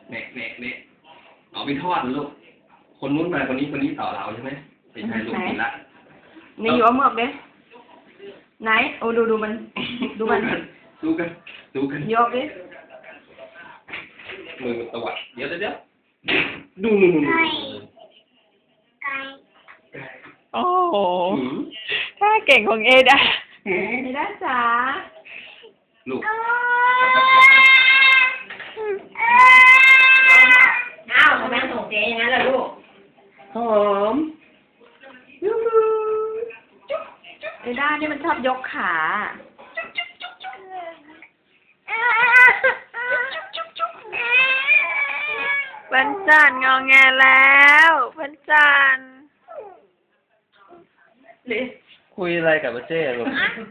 เนี่ยเอาไปทอดลูกคนนู้นมาคนนี้ต่อเราใช่ไหมไม่ใช่ลูกกินละนี่อยู่เอาเมือกเด้ไหนโอ้ดูมันดูมันดูกันยกดิมือตวัดเดี๋ยวดูโอ้โหถ้าเก่งของเอดาเอด้าจ๋าลูกอ้าวทำไมส่งเจ๊อย่างนั้นล่ะลูกหอมเอด้านี่มันชอบยกขาพันจันงอแงแล้วพันจันคุยอะไรกับเจ๊ลูก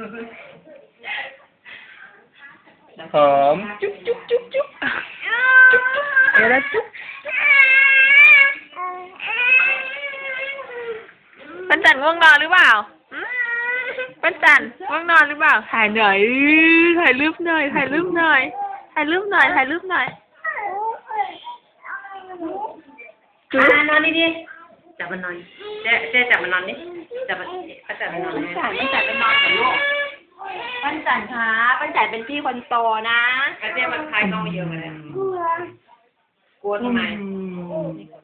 หอมจุ๊บเอด้าจุ๊บพันจันง่วงนอนหรือเปล่าพันจันง่วงนอนหรือเปล่าถ่ายหน่อยถ่ายรูปหน่อยนอนดิจับมันนอนเจ๊จับมันนอนดิจับมันนอนปั้นจันเป็นนอนกับลูกปั้นจันคะปั้นจันเป็นพี่คนโตนะเจ๊มันคลายกล้องเยอะมาแล้วกลัวทำไม